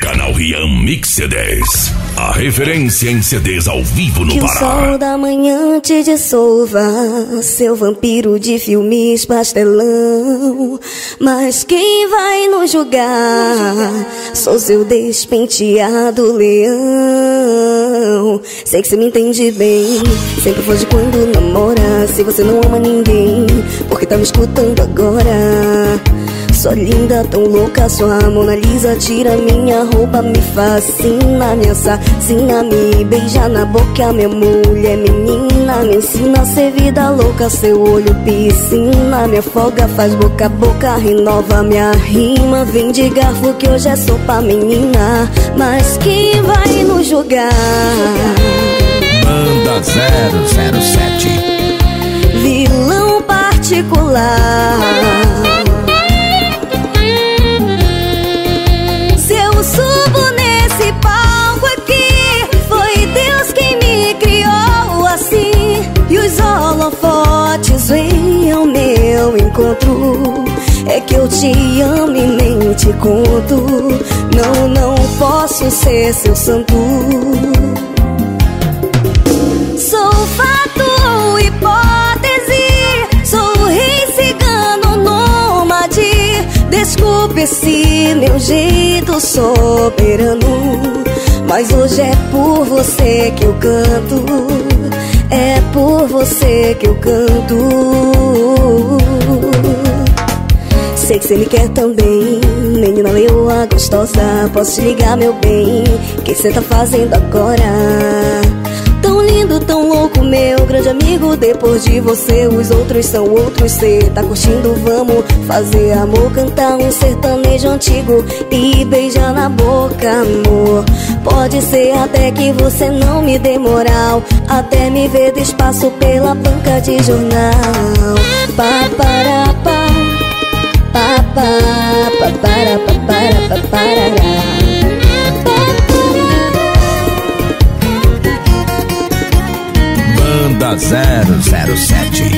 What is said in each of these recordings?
Canal Rian Mix CDs, a referência em CDs ao vivo no Pará. Que o sol da manhã te dissolva, seu vampiro de filmes pastelão. Mas quem vai nos julgar? Sou seu despenteado leão. Sei que você me entende bem, sempre foge quando namora. Se você não ama ninguém, porque tá me escutando agora? Sua linda, tão louca, sua Mona Lisa tira minha roupa, me fascina, me assassina, me beija na boca, minha mulher menina, me ensina a ser vida louca, seu olho piscina, me afoga, faz boca a boca, renova minha rima, vem de garfo que hoje é sopa, menina, mas quem vai nos julgar? Banda 007, vilão particular. Subo nesse palco aqui, foi Deus quem me criou assim. E os holofotes vêm ao meu encontro. É que eu te amo e nem te conto. Não, não posso ser seu santo. Sou fato, hipótese, sou rei cigano nômade. Desculpe esse meu jeito soberano, mas hoje é por você que eu canto. É por você que eu canto. Sei que você me quer também, menina leoa gostosa. Posso te ligar, meu bem? O que você tá fazendo agora? Tão lindo, tão louco, meu grande amigo. Depois de você, os outros são outros. Cê tá curtindo, vamos fazer amor, cantar um sertanejo antigo e beijar na boca, amor. Pode ser até que você não me dê moral, até me ver despaço pela banca de jornal. Paparapá, papá, papara, papara, paparará. Banda 007.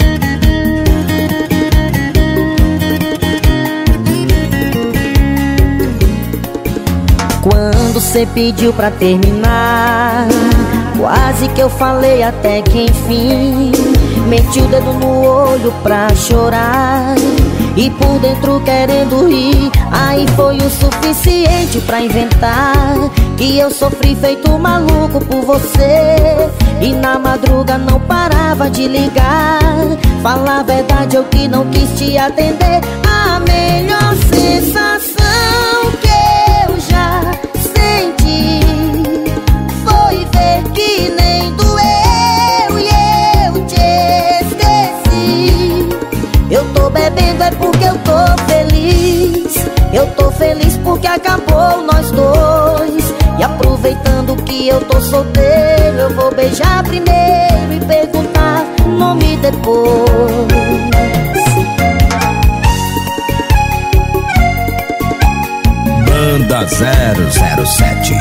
Quando cê pediu pra terminar, quase que eu falei até que enfim. Meti o dedo no olho pra chorar e por dentro querendo rir. Aí foi o suficiente pra inventar que eu sofri feito maluco por você. E na madruga não parava de ligar. Falar a verdade, eu que não quis te atender. A melhor sensação que eu já senti foi ver que nem doeu e eu te esqueci. Eu tô bebendo é porque eu tô feliz. Eu tô feliz porque acabou nós dois. E aproveitando que eu tô solteiro, eu vou beijar primeiro e perguntar nome depois. Banda 007.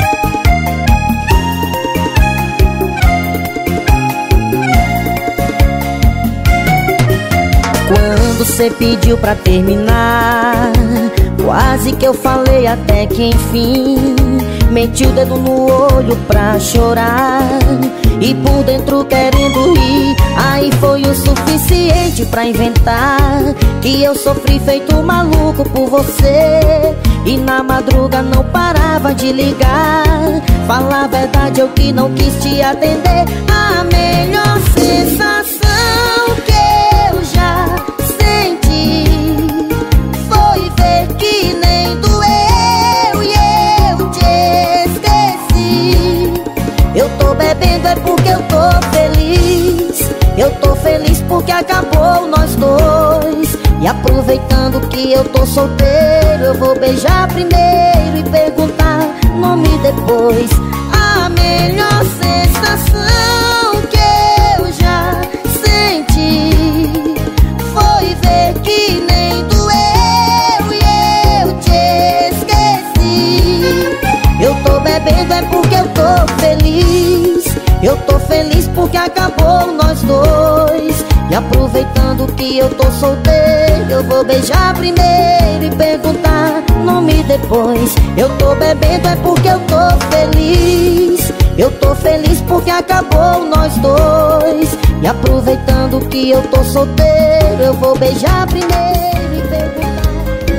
Quando cê pediu pra terminar, quase que eu falei até que enfim. Meti o dedo no olho pra chorar e por dentro querendo rir. Aí foi o suficiente pra inventar que eu sofri feito maluco por você. E na madruga não parava de ligar. Falar a verdade, eu que não quis te atender. A melhor sensação que eu já senti foi ver que nem doeu e eu te esqueci. Eu tô bebendo é porque eu tô feliz. Eu tô feliz porque acabou nós dois. E aproveitando que eu tô solteiro, eu vou beijar primeiro e perguntar nome depois. A melhor sensação que eu já senti foi ver que nem doeu e eu te esqueci. Eu tô bebendo é porque eu tô feliz. Eu tô feliz porque acabou nós dois. E aproveitando que eu tô solteiro, eu vou beijar primeiro e perguntar nome depois. Eu tô bebendo é porque eu tô feliz. Eu tô feliz porque acabou nós dois. E aproveitando que eu tô solteiro, eu vou beijar primeiro e perguntar.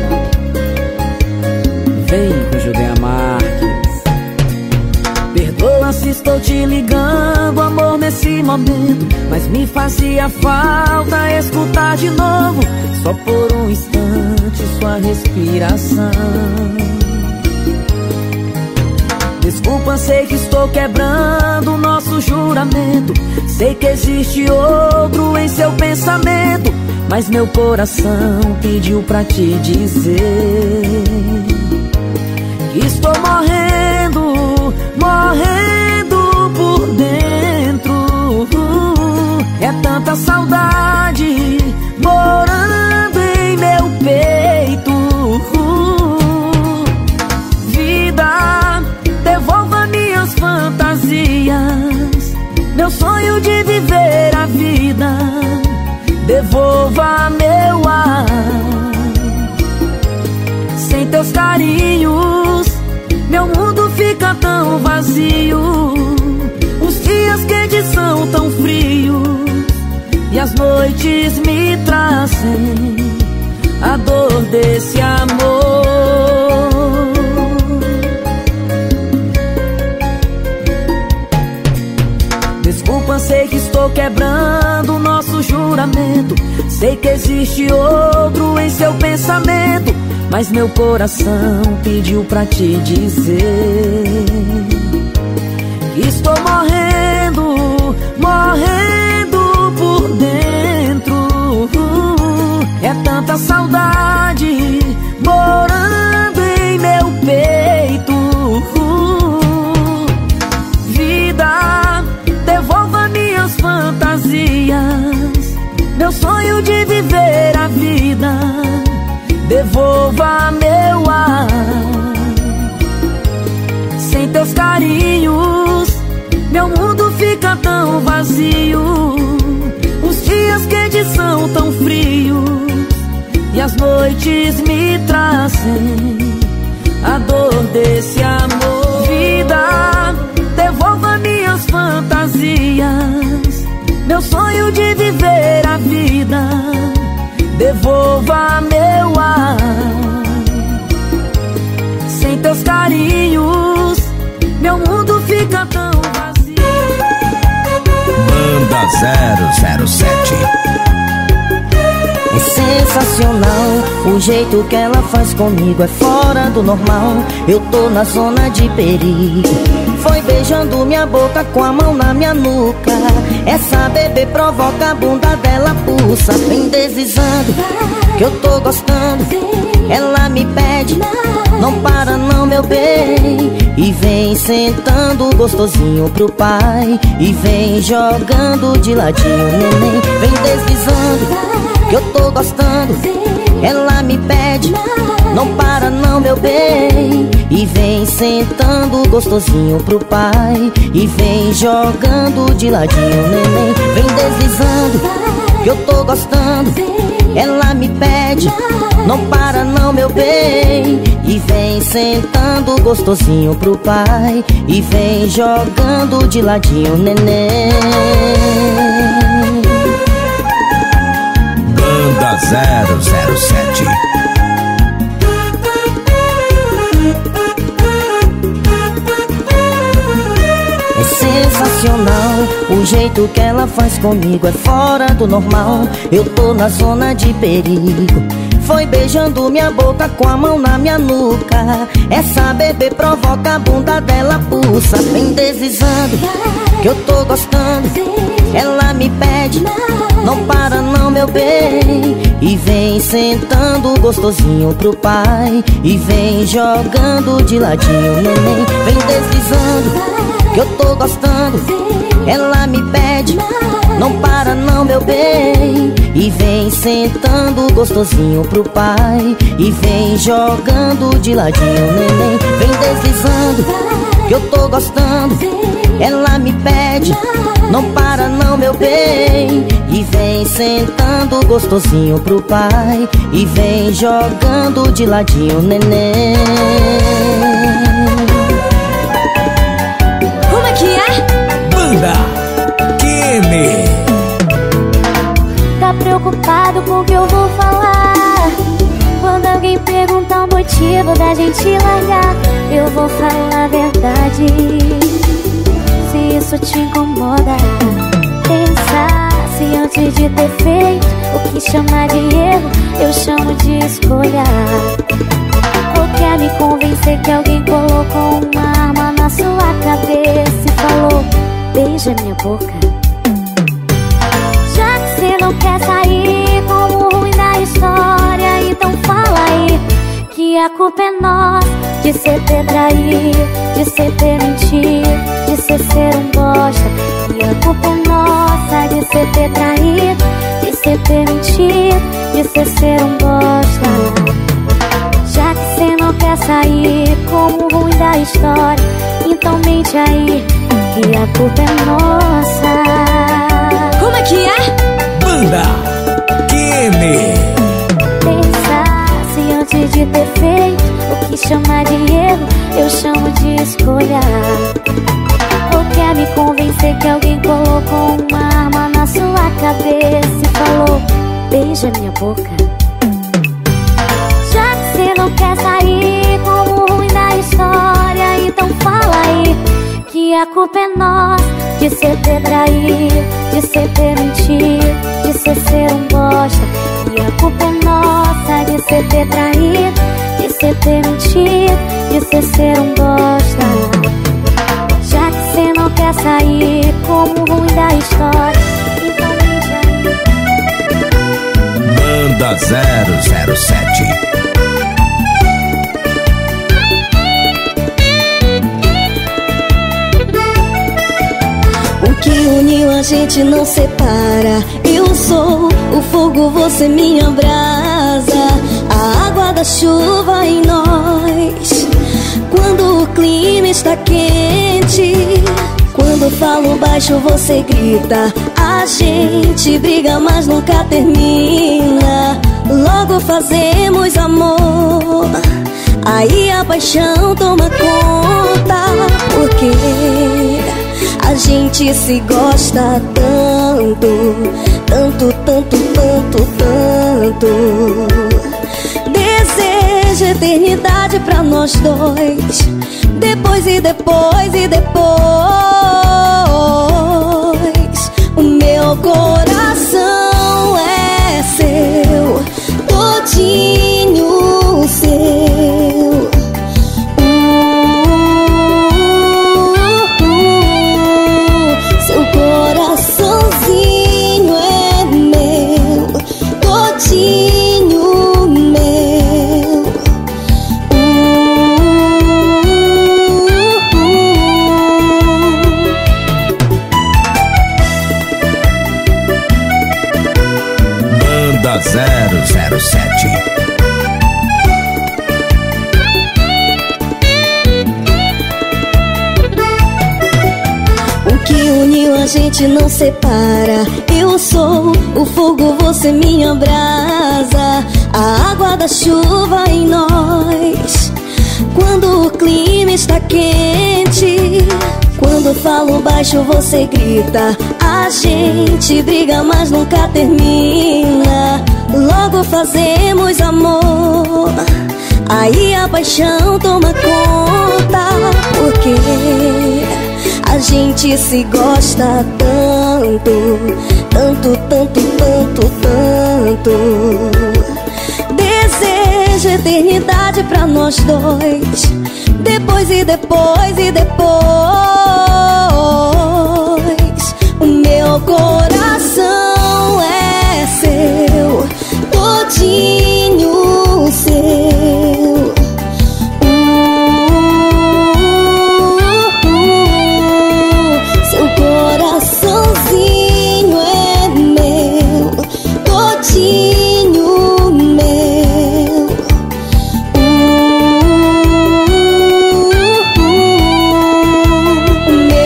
Vem com Judeia Marques. Perdoa se estou te ligando, amor, nesse momento, mas me fazia falta escutar de novo, só por um instante, sua respiração. Desculpa, sei que estou quebrando o nosso juramento. Sei que existe outro em seu pensamento, mas meu coração pediu pra te dizer que estou morrendo, morrendo por dentro. É tanta saudade morando em meu peito. Vida, devolva minhas fantasias, meu sonho de viver a vida. Devolva meu ar. Sem teus carinhos, meu mundo fica tão vazio. Os dias quentes são tão frios e as noites me trazem a dor desse amor. Desculpa, sei que estou quebrando o nosso juramento. Sei que existe outro em seu pensamento, mas meu coração pediu pra te dizer que estou morrendo, morrendo por dentro. É tanta saudade morando em meu peito. Vida, devolva minhas fantasias, meu sonho de viver a vida. Devolva meu ar. Sem teus carinhos, meu mundo fica tão vazio. Os dias quentes são tão frios e as noites me trazem a dor desse amor. Vida, devolva minhas fantasias, meu sonho de viver a vida. Devolva meu ar. Sem teus carinhos, meu mundo fica tão vazio. Banda 007. É sensacional, o jeito que ela faz comigo é fora do normal. Eu tô na zona de perigo. Foi beijando minha boca com a mão na minha nuca. Essa bebê provoca, a bunda dela pulsa. Vem deslizando, que eu tô gostando. Ela me pede, não para não, meu bem. E vem sentando gostosinho pro pai. E vem jogando de ladinho, neném. Vem deslizando, que eu tô gostando. Ela me pede, não para não, meu bem. E vem sentando gostosinho pro pai. E vem jogando de ladinho, neném. Vem deslizando, que eu tô gostando. Ela me pede, não para não, meu bem. E vem sentando gostosinho pro pai. E vem jogando de ladinho, neném. Banda 007. É sensacional, o jeito que ela faz comigo é fora do normal. Eu tô na zona de perigo. Foi beijando minha boca com a mão na minha nuca. Essa bebê provoca, a bunda dela pulsa. Vem deslizando, que eu tô gostando. Ela me pede, não para não, meu bem. E vem sentando gostosinho pro pai. E vem jogando de ladinho, neném. Vem deslizando, que eu tô gostando. Ela me pede, não para não, meu bem. E vem sentando gostosinho pro pai. E vem jogando de ladinho, neném. Vem deslizando, que eu tô gostando. Ela me pede, pede, não para não, meu bem. E vem sentando gostosinho pro pai, e vem jogando de ladinho, neném. Como é que é? Banda Kenny. Tá preocupado com o que eu vou falar? Quando alguém perguntar o motivo da gente largar, eu vou falar a verdade. Se isso te incomoda, pensar se antes de ter feito o que chamar de erro, eu chamo de escolha. Ou quer me convencer que alguém colocou uma arma na sua cabeça e falou: beija minha boca. Já que você não quer sair como ruim da história, então fala aí que a culpa é nossa, de cê ter traído, de cê ter mentido, de cê ser um bosta. Que a culpa é nossa, de cê ter traído, de cê ter mentido, de cê ser um bosta. Já que cê não quer sair como ruim da história, então mente aí que a culpa é nossa. Como é que é? Banda Kenny. Pensar se antes de ter feito o que chamar de erro, eu chamo de escolha. Ou quer me convencer que alguém colocou uma arma na sua cabeça e falou: beija minha boca. Já que você não quer sair como ruim da história, então fala aí que a culpa é nossa, de cê ter traído, de cê ter mentido, de cê ser um bosta. E a culpa é nossa, de cê ter traído, de cê ter mentido, de cê ser um bosta. Já que cê não quer sair como ruim da história, então mente aí. Banda 007. O que uniu a gente não separa. Eu sou o fogo, você minha brasa, a água da chuva em nós. Quando o clima está quente, quando falo baixo você grita. A gente briga mas nunca termina, logo fazemos amor, aí a paixão toma conta. Porque a gente se gosta tanto, tanto, tanto, tanto, tanto. Desejo eternidade pra nós dois, depois e depois e depois. O meu coração é seu, todinho seu. Seu coraçãozinho é meu, todinho meu. Banda 007. O que uniu a gente não separa. Eu sou o fogo, você minha brasa, a água da chuva em nós. Quando o clima está quente, quando falo baixo você grita. A gente briga mas nunca termina, logo fazemos amor, aí a paixão toma conta. Porque a gente se gosta tanto, tanto, tanto, tanto, tanto. Desejo eternidade pra nós dois, depois e depois e depois. O meu coração é seu, todinho seu. Seu coraçãozinho é meu, todinho meu. O meu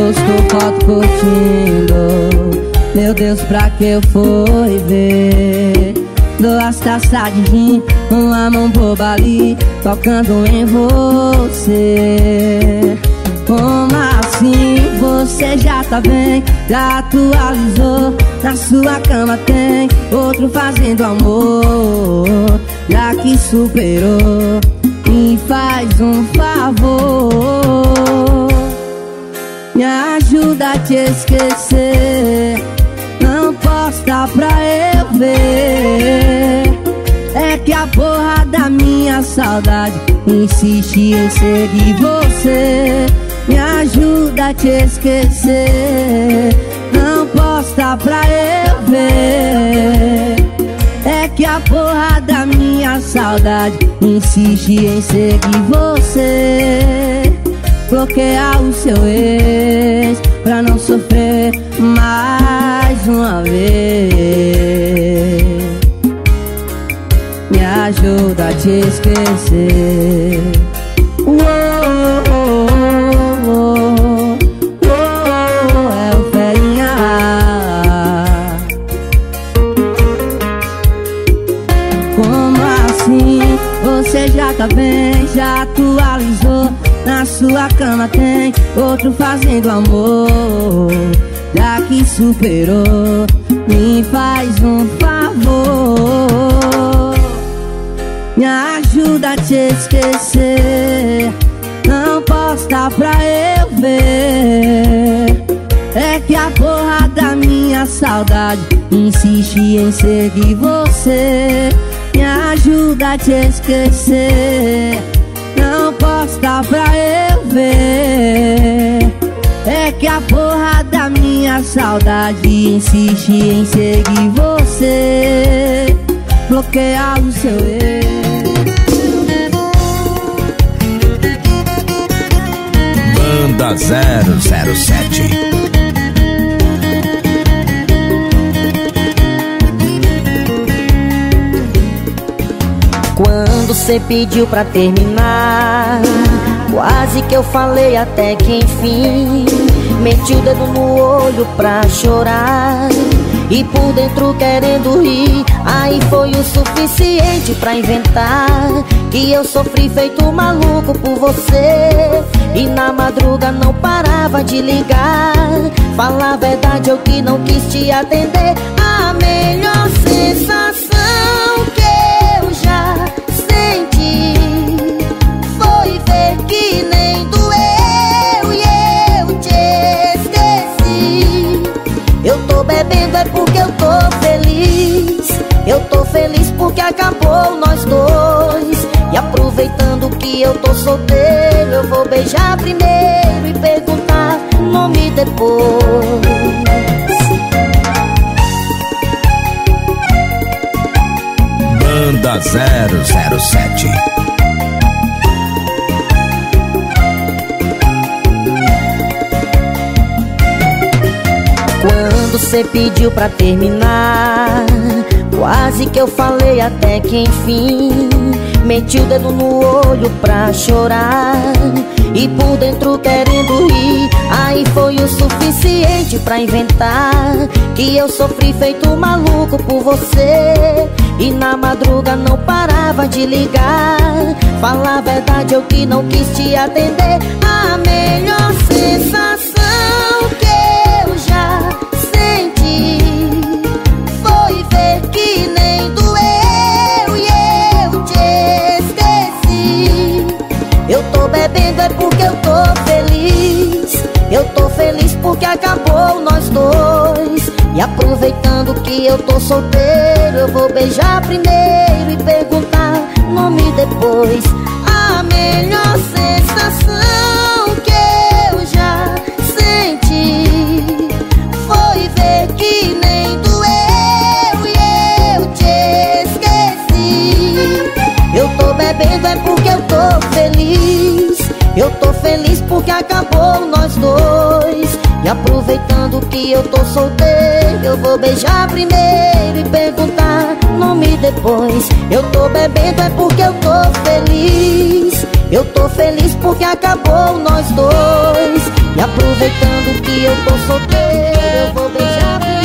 postou foto curtindo. Meu Deus, pra que eu fui ver? Duas taças de gin, uma mão boba ali, tocando em você. Como assim? Você já tá bem, já atualizou. Na sua cama tem outro fazendo amor. Já que superou, me faz um favor, me ajuda a te esquecer. Não posta pra eu ver. É que a porra da minha saudade insiste em seguir você. Me ajuda a te esquecer. Não posta pra eu ver. É que a porra da minha saudade insiste em seguir você. Bloquear o seu ex pra não sofrer mais uma vez. Me ajuda a te esquecer. É o Ferinha. Como assim? Você já tá bem, já atualizou. Na sua cama tem outro fazendo amor. Já que superou, me faz um favor, me ajuda a te esquecer. Não posta pra eu ver. É que a porra da minha saudade insiste em seguir você. Me ajuda a te esquecer. Não posta pra eu ver. É que a porra da minha saudade insiste em seguir você. Bloquear o seu erro. Banda 007. Quando cê pediu pra terminar, quase que eu falei até que enfim. Meti o dedo no olho pra chorar e por dentro querendo rir. Aí foi o suficiente pra inventar que eu sofri feito maluco por você. E na madruga não parava de ligar. Falar a verdade, eu que não quis te atender. A melhor sensação que eu já senti foi ver que nem doeu e eu te esqueci. Eu tô bebendo é porque eu tô feliz. Eu tô feliz porque acabou nós dois. E aproveitando que eu tô solteiro, eu vou beijar primeiro e perguntar o nome depois. Banda 007. Quando cê pediu pra terminar, quase que eu falei até que enfim. Meti o dedo no olho pra chorar e por dentro querendo rir. Aí foi o suficiente pra inventar que eu sofri feito maluco por você. E na madruga não parava de ligar. Falar a verdade, eu que não quis te atender. A melhor sensação que eu já senti foi ver que nem doeu e eu te esqueci. Eu tô bebendo é porque eu tô feliz. Eu tô feliz porque acabou nós dois. E aproveitando que eu tô solteiro, eu vou beijar primeiro e perguntar o nome depois. A melhor sensação que eu já senti foi ver que nem doeu e eu te esqueci. Eu tô bebendo é porque eu tô feliz. Eu tô feliz porque acabou nós dois. E aproveitando que eu tô solteiro, eu vou beijar primeiro e perguntar o nome depois. Eu tô bebendo é porque eu tô feliz. Eu tô feliz porque acabou nós dois. E aproveitando que eu tô solteiro, eu vou beijar bem.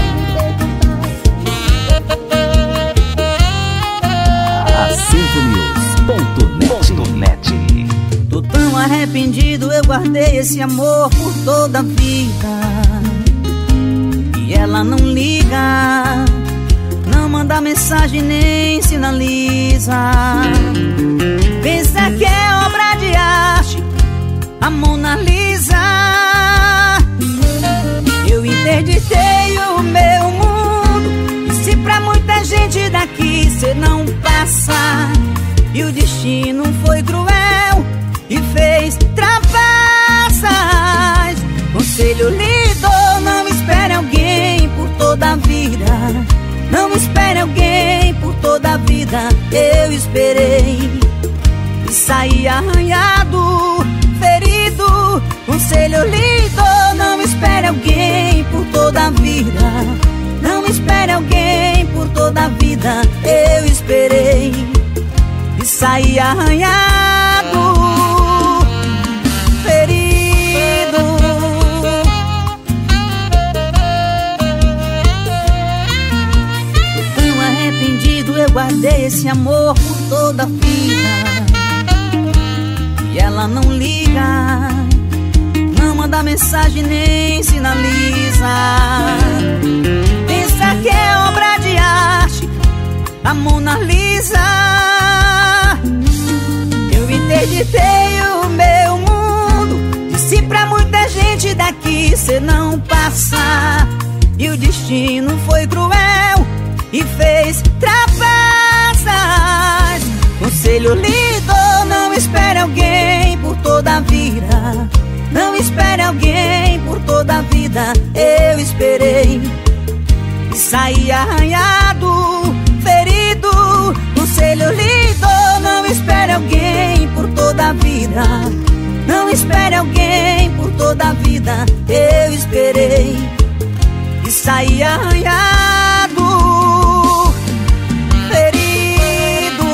AcertoNews.net. Tô tão arrependido, eu guardei esse amor por toda a vida. E ela não liga, não manda mensagem nem sinaliza. Pensa que é obra de arte, a Mona Lisa. Eu interditei o meu mundo, e se pra muita gente daqui cê não passa, e o destino foi cruel e fez trapaças. Conselho lhe dou, não espere alguém por toda a vida. Não espere alguém por toda a vida. Eu esperei e saí arranhado, ferido. Conselho lhe dou, não espere alguém por toda a vida. Não espere alguém por toda a vida. Eu esperei e saí arranhado, ferido. Tão arrependido, eu guardei esse amor por toda a vida. E ela não liga, não manda mensagem nem sinaliza. Pensa que é obra de arte, a Mona Lisa. Eu interditei o meu mundo, disse pra muita gente daqui cê não passa, e o destino foi cruel e fez trapaças. Conselho lhe dou, não espere alguém por toda a vida. Não espere alguém por toda a vida. Eu esperei e saí arranhado, ferido. Conselho lhe dou, não espere alguém por toda a vida. Não espere alguém por toda a vida. Eu esperei e saí arranhado, ferido.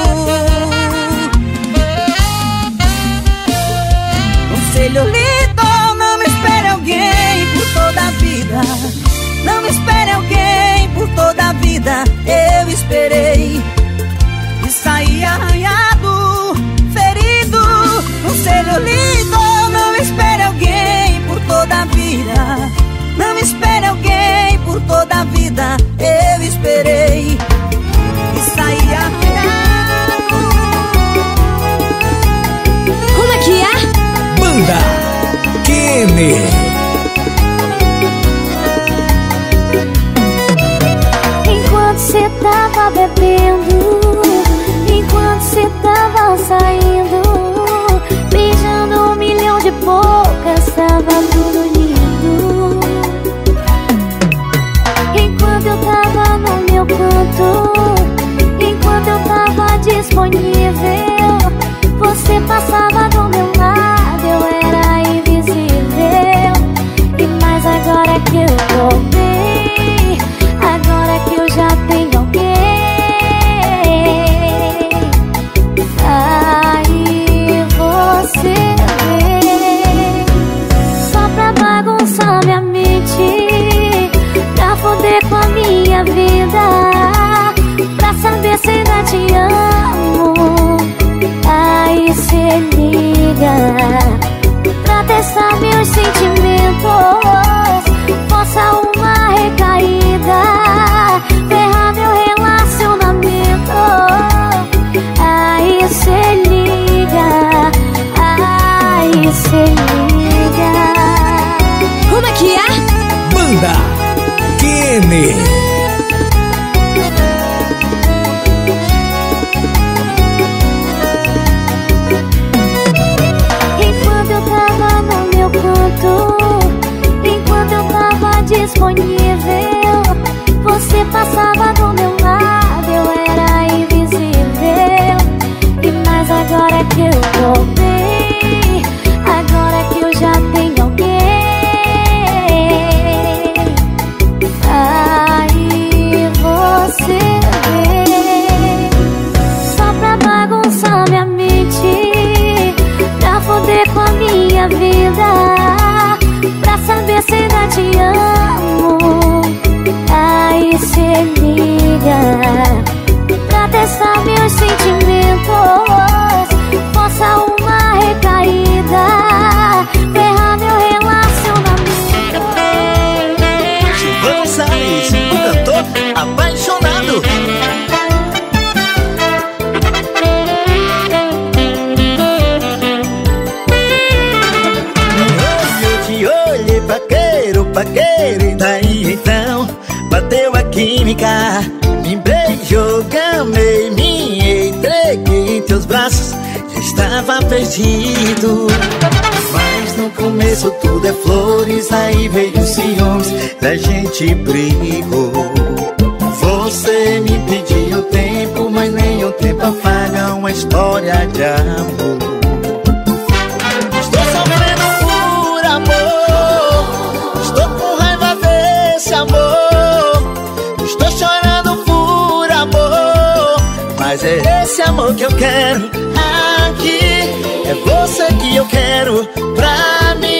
Conselho lhe dou, não espere alguém por toda a vida. Não espere alguém por toda a vida. Eu esperei e saí arranhado, ferido. Conselho lhe dou, não espere alguém por toda a vida. Não espere alguém por toda a vida. Eu esperei e saí arranhado. Como é que é? Banda Kenny. Enquanto cê tava bebendo, enquanto cê tava saindo, beijando 1 milhão de bocas, tava tudo lindo. Enquanto eu tava no meu canto, enquanto eu tava disponível, você passava do meu lado, eu era invisível. E mais agora que eu tô bem, agora que eu já tenho alguém, aí você vem só pra bagunçar minha mente, pra foder com a minha vida, pra saber se ainda te amo. Aí cê liga pra testar meus sentimentos, força uma recaída, ferrar meu relacionamento. Aí cê liga, aí cê liga. Como é que é? Banda Kenny. Enquanto eu tava no meu canto, enquanto eu tava disponível, você passava do meu lado, eu era invisível. E mais agora que eu tô bem, agora que eu já tenho alguém, aí você vem só pra bagunçar minha mente, pra foder com a minha vida, pra química. Me beijou, gamei, me entreguei em teus braços. Já estava perdido. Mas no começo tudo é flores, aí veio os ciúmes, a gente brigou. Você me pediu tempo, mas nenhum tempo apaga uma história de amor. Estou sofrendo por amor, estou com raiva desse amor. Estou chorando por amor, mas é esse amor que eu quero aqui. É você que eu quero pra mim.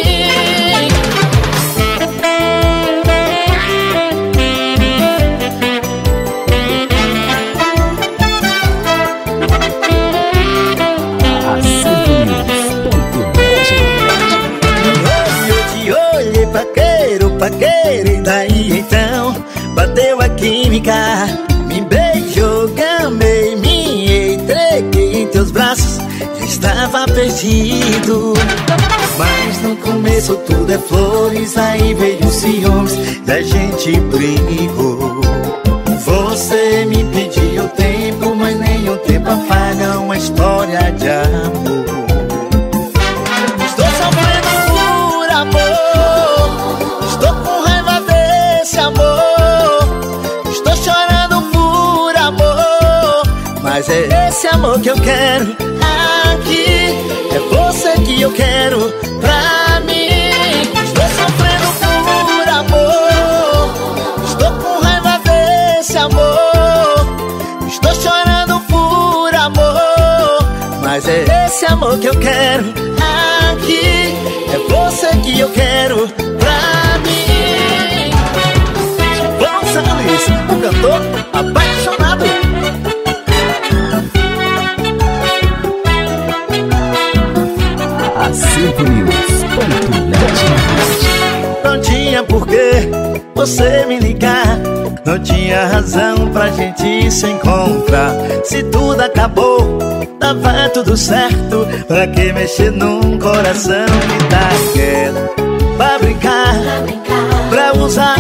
Paqueiro, e daí então bateu a química. Me beijou, gamei, me entreguei em teus braços. Já estava perdido. Mas no começo tudo é flores, aí veio os ciúmes, a gente brigou. Você me pediu tempo, mas nenhum tempo apaga uma história de amor. Estou sofrendo por amor, estou com raiva desse amor. Estou chorando por amor, mas é esse amor que eu quero aqui. É você que eu quero pra mim. Estou sofrendo por amor, estou com raiva desse amor. Estou chorando por amor, mas é esse amor que eu quero aqui. É você que eu quero pra mim. Vamos, Luiz, o cantor apaixonado. Não tinha porquê você me ligar, não tinha razão pra gente se encontrar. Se tudo acabou, tava tudo certo. Pra que mexer num coração que tá quieto? Pra brincar, pra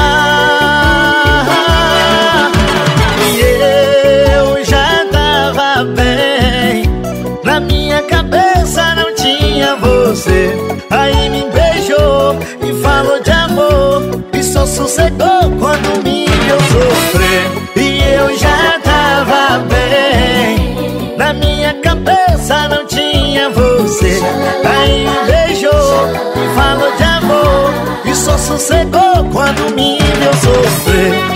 usar. E eu já tava bem, na minha cabeça não tinha você. Aí me beijou e falou de amor, e só sossegou quando me viu sofrer. E eu já tava bem, na minha cabeça não tinha você. Aí me beijou e falou de amor, e só sossegou quando me viu sofrer.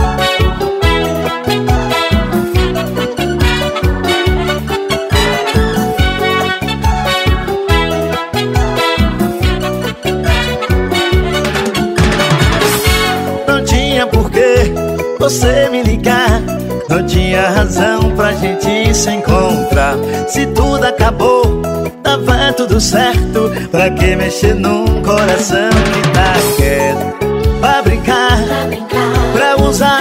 Você me ligar, não tinha razão pra gente se encontrar. Se tudo acabou, tava tudo certo. Pra que mexer num coração que tá quieto? Pra brincar, pra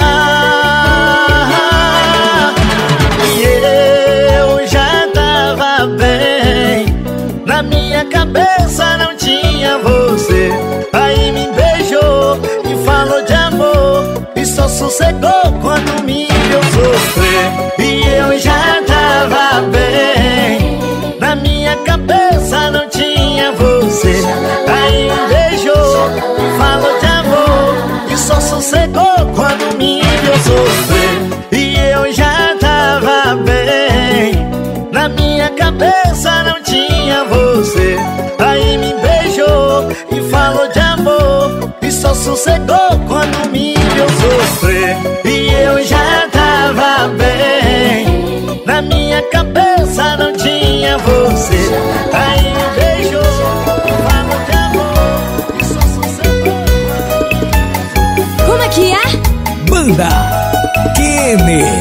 usar. E eu já tava bem, na minha cabeça não tinha você. Aí me beijou e falou de amor, e só sossegou quando me viu sofrer. E eu já tava bem, na minha cabeça não tinha você. Aí me beijou e falou de amor, e só sossegou quando me viu sofrer. E eu já tava bem, na minha cabeça não tinha você. Aí me beijou e falou de amor, e só sossegou quando me viu sofrer. E eu já tava bem, na minha cabeça não tinha você. Aí me beijou e falou de amor, e só sossegou. Como é que é? Banda Kenny.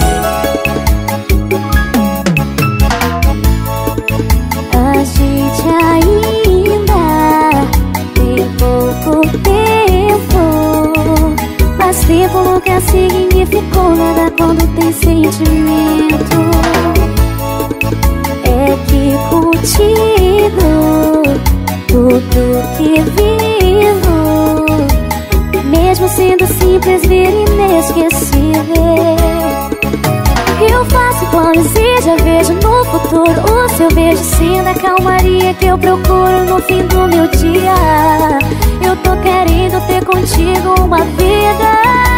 A gente ainda tem pouco tempo, mas tempo nunca significou nada quando tem sentimento. É que contigo tudo que vivo, mesmo sendo simples, vira inesquecível. Eu faço planos e já vejo no futuro o seu beijo, sim, da calmaria que eu procuro no fim do meu dia. Eu tô querendo ter contigo uma vida.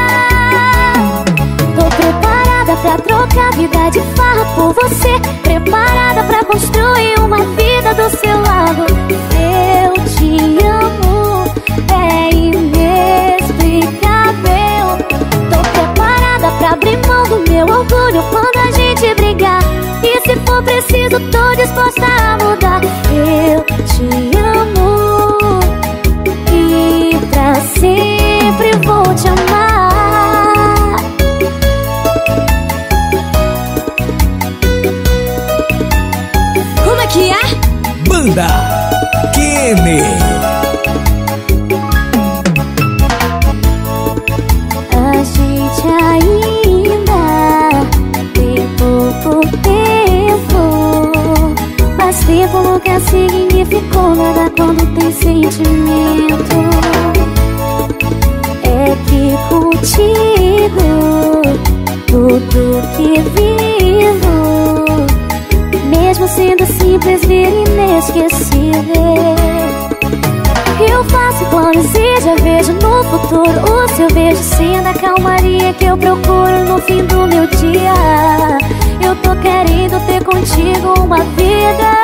Tô preparada pra trocar vida de farra por você, preparada pra construir uma vida do seu lado. Eu te amo, é inexplicável. Tô preparada pra abrir mão do meu orgulho quando a gente brigar, e se for preciso tô disposta a mudar. Eu te amo e pra sempre vou te amar. Como é que é? Banda Kenny. A gente ainda tem pouco tempo, mas tempo nunca significou nada quando tem sentimento. É que contigo tudo que vivo, mesmo sendo simples, vira inesquecível. Eu faço planos e já vejo no futuro o seu beijo, sim, da calmaria que eu procuro no fim do meu dia. Eu tô querendo ter contigo uma vida.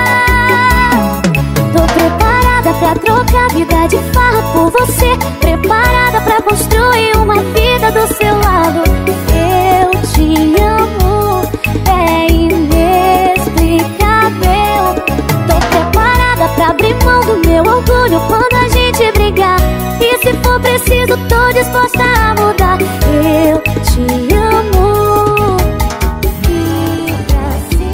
Tô preparada pra trocar vida de farra por você, preparada pra construir uma vida do seu lado. Eu te amo, é inexplicável. Tô preparada pra abrir mão do meu orgulho quando a gente brigar, e se for preciso tô disposta a mudar. Eu te amo e pra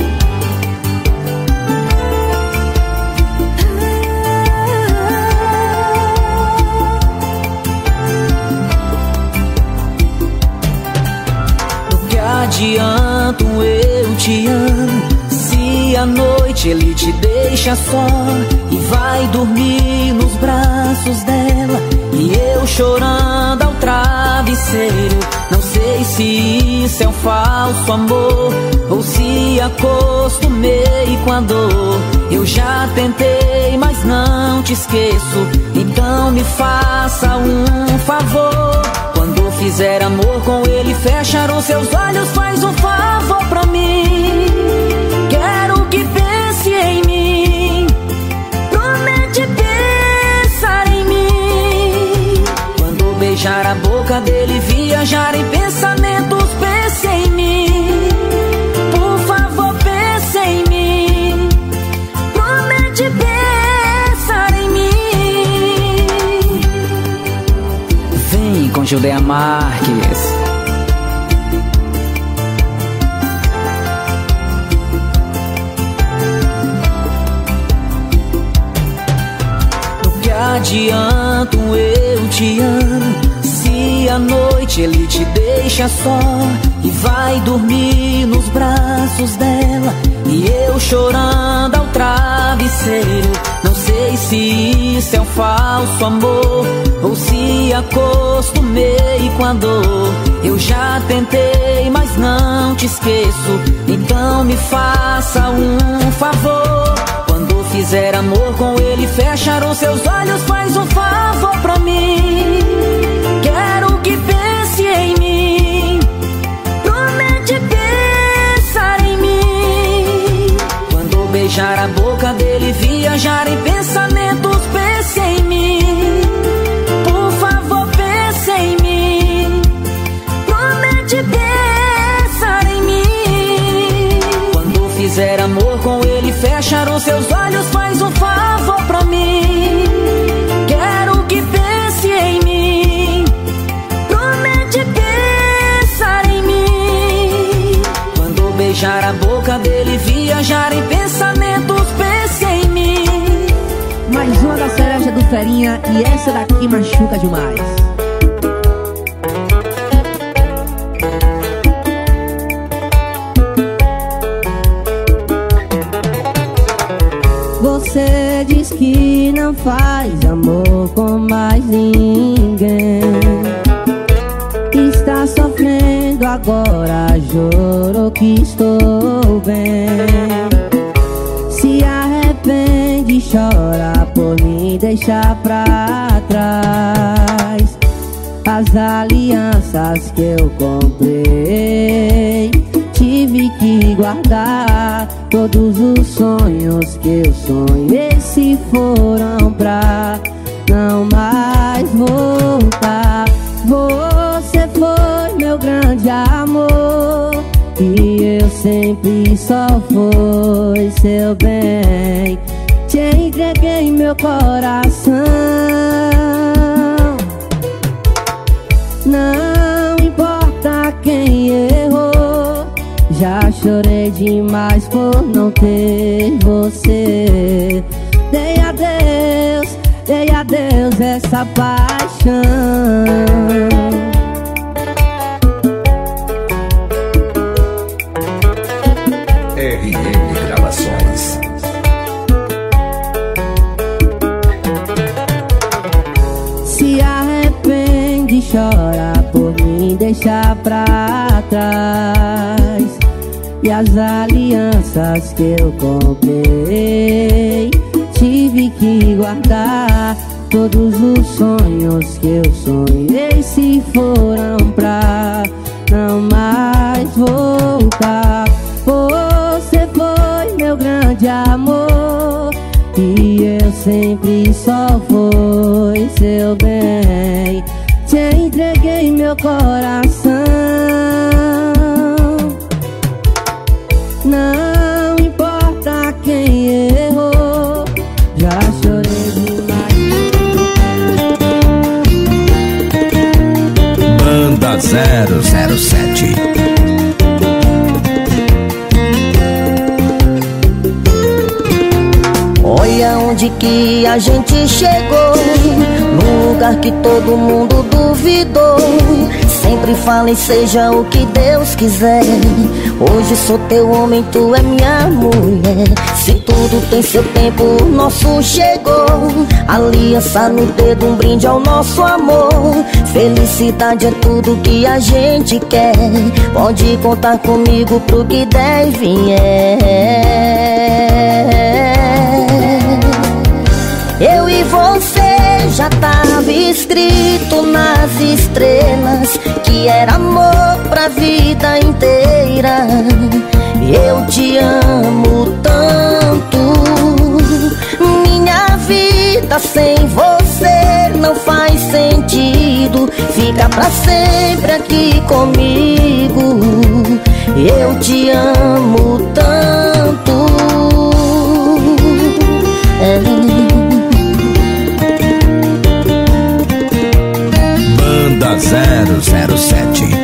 Do que adianta eu te amo se à noite ele te deixa só e vai dormir nos braços dela, e eu chorando ao travesseiro? Não sei se isso é um falso amor ou se acostumei com a dor. Eu já tentei, mas não te esqueço, então me faça um favor. Quando fizer amor com ele, fechar os seus olhos, faz um favor pra mim. Quero que pense em mim, promete pensar em mim. Quando beijar a boca dele, viajar em pensamentos, pense em mim. Por favor, pense em mim, promete pensar em mim. Vem com Judeia Marques. Adianto eu te amo se à noite ele te deixa só e vai dormir nos braços dela, e eu chorando ao travesseiro? Não sei se isso é um falso amor ou se acostumei com a dor. Eu já tentei, mas não te esqueço, então me faça um favor. Quando fizer amor com ele, fechar os seus olhos, faz um favor pra mim. Quero que pense em mim, promete pensar em mim. Quando beijar a boca dele, viajar em pensamentos, pense em mim. Por favor, pense em mim, promete pensar em mim. Quando fizer amor com ele, fechar os seus olhos, faz um favor pra mim. Quero que pense em mim, promete pensar em mim. Quando beijar a boca dele, viajar em pensamentos, pense em mim. Mais uma da cereja do Ferinha, e essa daqui machuca demais. Você diz que não faz amor com mais ninguém, juro que estou bem. Se arrepende, chora por me deixar pra trás. As alianças que eu comprei, tive que guardar. Todos os sonhos que eu sonhei se foram pra não mais voltar. Você foi meu grande amor e eu sempre só fui seu bem. Te entreguei meu coração. Não importa quem errou, já chorei demais por não ter você. Dei a Deus essa paixão. RN Gravações. Se arrepende, chora por me deixar pra trás. E as alianças que eu comprei, tive que guardar. Todos os sonhos que eu sonhei se foram pra não mais voltar. Você foi meu grande amor e eu sempre só fui seu bem. Te entreguei meu coração. Não importa quem errou, já chorei demais. Banda 007. Olha onde que a gente chegou, num lugar que todo mundo duvidou. Sempre falem seja o que Deus quiser. Hoje sou teu homem, tu é minha mulher. Se tudo tem seu tempo, o nosso chegou. Aliança no dedo, um brinde ao nosso amor. Felicidade é tudo que a gente quer. Pode contar comigo pro que der e vier. Eu e você já tava escrito nas estrelas que era amor pra vida inteira. Eu te amo tanto, minha vida sem você não faz sentido. Fica pra sempre aqui comigo. Eu te amo tanto. Banda 007.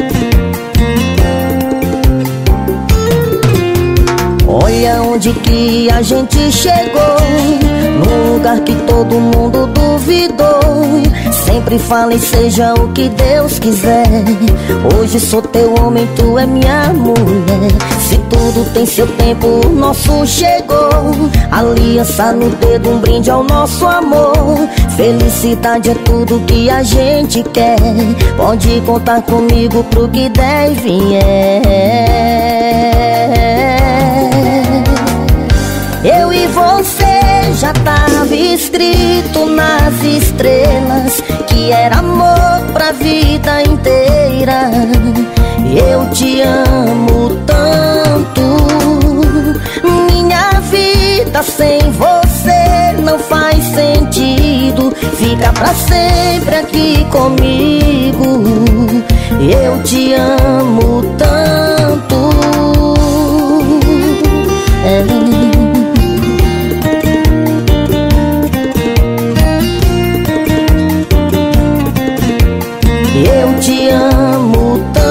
Olha onde que a gente chegou, num lugar que todo mundo duvidou. Sempre falem seja o que Deus quiser. Hoje sou teu homem, tu é minha mulher. Se tudo tem seu tempo, o nosso chegou. Aliança no dedo, um brinde ao nosso amor. Felicidade é tudo que a gente quer. Pode contar comigo pro que der e vier. Eu e você já tava escrito nas estrelas que era amor pra vida inteira. Eu te amo tanto, minha vida sem você não faz sentido. Fica pra sempre aqui comigo. Eu te amo tanto. Eu te amo tanto.